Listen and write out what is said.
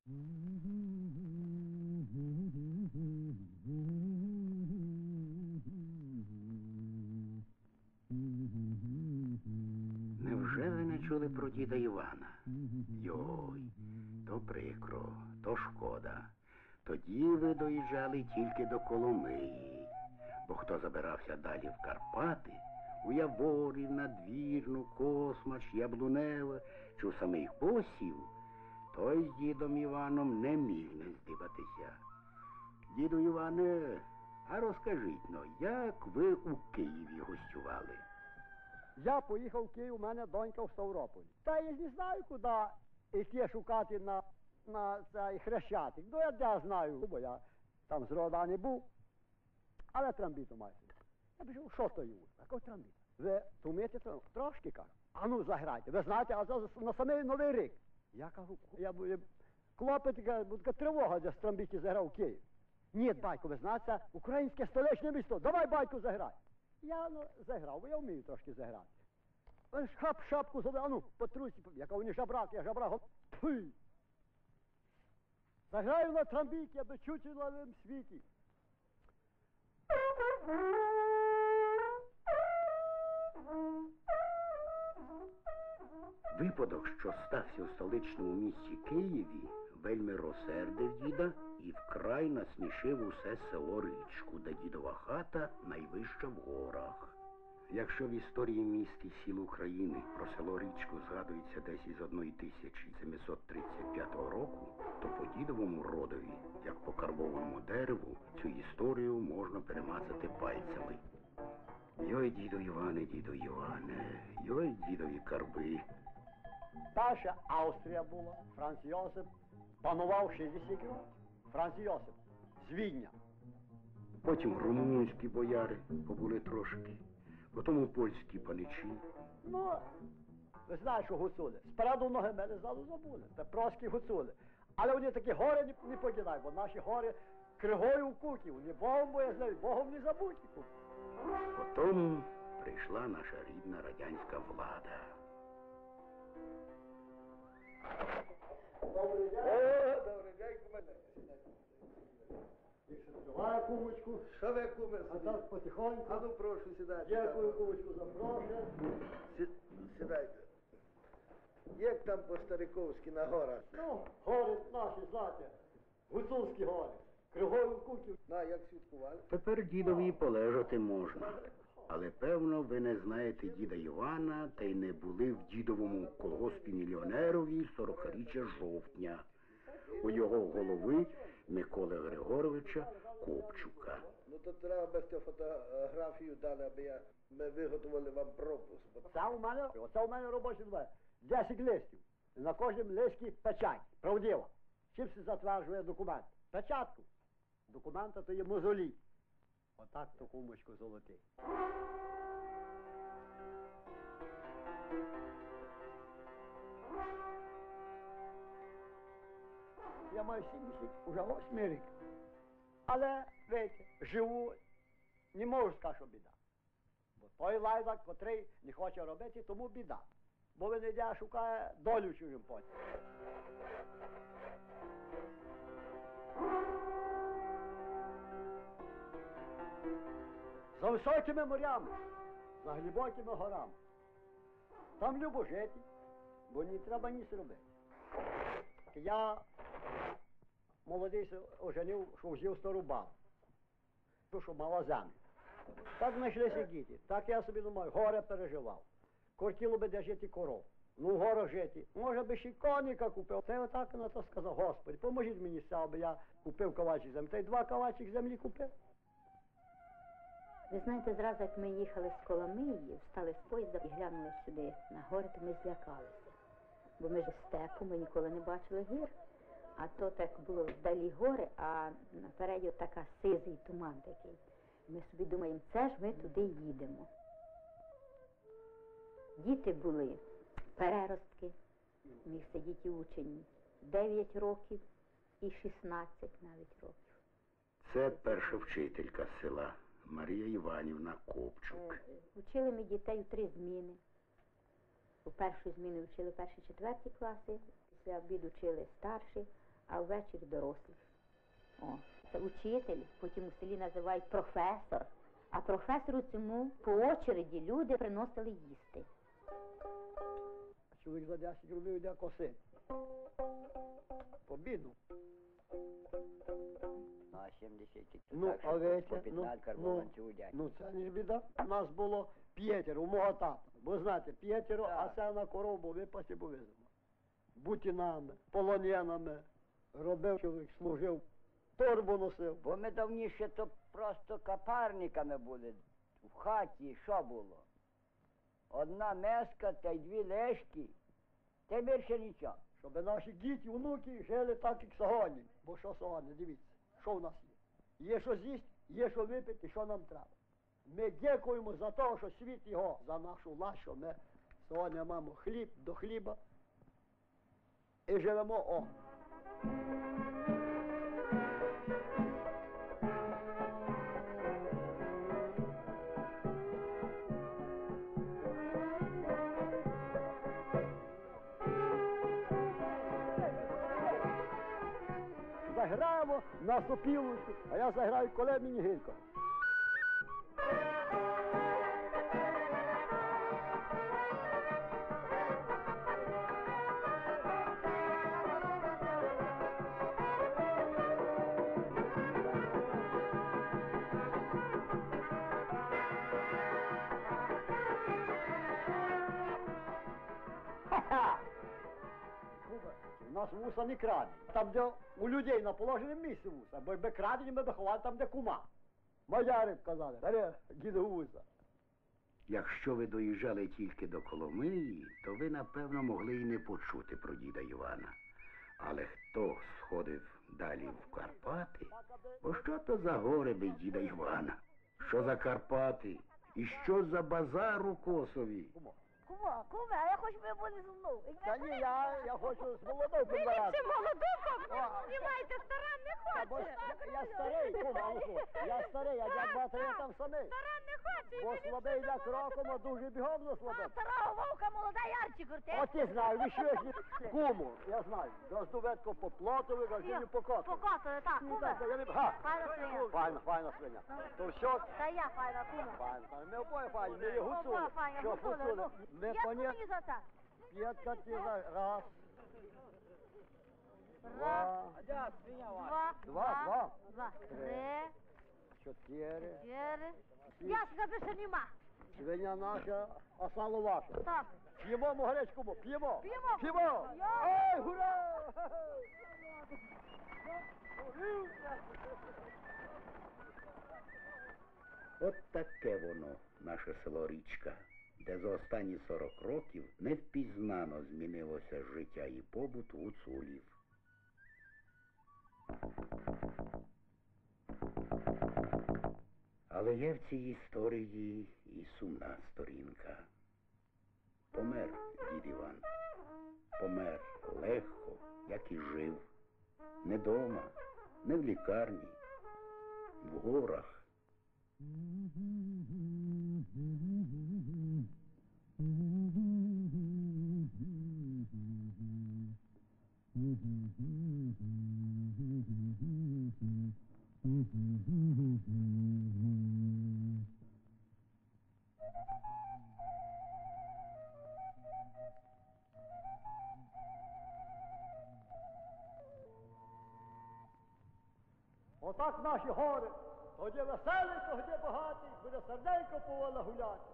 Невже ви не чули про діда Івана? Йой, то прикро, то шкода. Тоді ви доїжджали тільки до Коломиї, бо хто забирався далі в Карпати, у Яворів, Надвірну, Космач, Яблуневе чи у самий Посів, той з дідом Іваном не міг не здибатися. Діду Іване, а розкажіть, як ви у Києві гостювали? Я поїхав в Київ, у мене донька в Ставрополі. Та я не знаю, куди йти шукати на цей Хрещатик. Ну, я де знаю, бо я там з рода не був. Але трамбіту маю. Я пішов, що то його? Якого трамбіта? Ви вмієте трошки, кажу. А ну, заграйте. Ви знаєте, а це на самий Новий рік. Я кажу, клопець, така тривога, де з трамбіті заграв в Київ. Ні, батько, ви знаєте, це українське столичне місто. Давай, батько, заграй. Я заграв, бо я вмію трошки заграти. Шапку зробив, а ну, потруйся, яка вони жабрак, я жабрак. Пуй! Заграю на трамбіті, аби чуть у лавим світі. Випадок, що стався у столичному місті Києві, вельми розсердив діда і вкрай насмішив усе село Річку, де дідова хата найвища в горах. Якщо в історії міст і сіл України про село Річку згадується десь із 1735 року, то по дідовому родові, як по карбованому дереву, цю історію можна перемацати пальцями. Йой, діду Іване, йой, дідові карби. Перша Австрія була, Франц Йосип панував 60 років. Франц Йосип з Відня. Потім румунські бояри побули трошки, потім польські паничі. Ну, ви знаєте, що гуцули. Спереду ноги мене ззаду забули. Це проскі гуцули. Але вони такі гори не покидають, бо наші гори кригою в куки. Вони Богом боязливі, Богом не забуті куки. Потім прийшла наша рідна радянська влада. Добрий день. О, добрий день, куме. Давай, кумочку. Що ви, куме? А так потихоньку. А ну, прошу, сідайте. Дякую, кумочку, за проще. Сідайте. Як там по-стариковськи на горах? Ну, гори наші, знаєте, гуцульські гори. Кригою в куки. На, як святкували? Тепер дідові полежати можна. Але, певно, ви не знаєте діда Івана та й не були в дідовому колгоспі мільйонерові 40-річчя жовтня. У його голови Миколи Григоровича Копчука. Ну, то треба без цього фотографію дали, аби ми виготовили вам пропуск. Оце у мене робочий двері. 10 листів. На кожному листі печать. Правдива. Чим се затверджує документ? Печатку. Документа то є мозолі. Отак то кумочку золотий. Я маю 70, уже 8 рік. Але, видите, живу, не можу сказати, що біда. Бо той лайдак, котрий не хоче робити, тому біда. Бо він йде, шукає долю чужим потім. За високими морями, за глибокими горами. Там любо жити, бо не треба ніс робити. Я молодий оженив, що взяв стару бабу, що мала землю. Так знайшлися діти. Так я собі думаю, горе переживав. Хотіло би де жити коров. Ну, в горах жити. Може би ще й коніка купив. Та я отак на то сказав, Господи, поможіть мені з цього, аби я купив кавачик землі. Та й 2 кавачик землі купив. Ви знаєте, зразу, як ми їхали з Коломиї, встали з поїзда і глянули сюди на гори, то ми злякалися. Бо ми ж з степу, ми ніколи не бачили гір. А то так було вдалі гори, а напереді така сизий туман такий. Ми собі думаємо, це ж ми туди їдемо. Діти були переростки, міг сидіти учень 9 років і 16 навіть років. Це перша вчителька села Марія Іванівна Копчук. Вчили ми дітей у 3 зміни. У першу зміну вчили 1-4 класи, після обіду вчили старші, а ввечері дорослих. О, це учитель, потім у селі називають професор. А професору цьому по очереді люди приносили їсти. Чоловік за 10 рублів йде косити. По біду. На 70 Ну, так, а що вете, по 15 карбованців у день. ну це не ж біда. У нас було п'ятеро, у мого тата. Ви знаєте, п'ятеро, а Так. це на корову випасі повеземо. Бутінами, полонянами. Робив чоловік, служив, торбу носив. Бо ми давніше то просто капарниками були. В хаті що було? Одна миска та й 2 лежки. Та й більше нічого. Щоб наші діти, внуки жили так, як сьогодні. Бо що сьогодні, дивіться, що в нас є. Є що з'їсти, є що випити, що нам треба. Ми дякуємо за те, що світ його, за нашу власть, що ми сьогодні маємо хліб до хліба і живемо о. Заграємо на сопілочку, а я заграю коле мені гірко. Ха-ха! У нас вуса не крадені. Там, де у людей на положеному місці вуса, бо якби крадені, ми б ховали там, де кума. Мадяри б казали, даре, діду вуса. Якщо ви доїжджали тільки до Коломиї, то ви, напевно, могли й не почути про діда Івана. Але хто сходив далі в Карпати, бо що то за гори без діда Івана? Що за Карпати? І що за базар у Косові? Куме, а я хочу, щоб ви були зі мною. Та ні, я хочу з молодою прибирати. молодого, знімайте, стара не Та бо ж я старий, кума, ну що, я старий, а дядь Батя я там самий. Стара не хоче. Бо слабий йде кроком, а дуже бігом заслабив. Старого вовка, молода ярчі крути. От ти знаю, ви що ж куму, я знаю. Газдуведко по плотові, газдую по коту. Покосили, так, Ну куме. так, я не... Га! Файна свиня. Файна свиня. То все, Та я файна, куме. файна. Ми обоє файні, ми є гуцули. Обоє файні, Що гуцули, гуцули? ну. Ми Як коні... мені за це? П'ятка ти за... Раз, Раз, два, два, три, чотири. чотири. Яшка більше нема. Свиня наша, а сало ваше. Так. П'ємо, могречкому, п'ємо. П'ємо. П'ємо. Я. Ей, гура! От таке воно, наше село Річка, де за останні 40 років невпізнано змінилося життя і побут гуцулів. Але є в цій історії і сумна сторінка. Помер дід Іван. Помер легко, як і жив. Не дома, не в лікарні, в горах. Отак наші гори. Тоді веселий, тоді багатий, буде серденько поволі гуляти.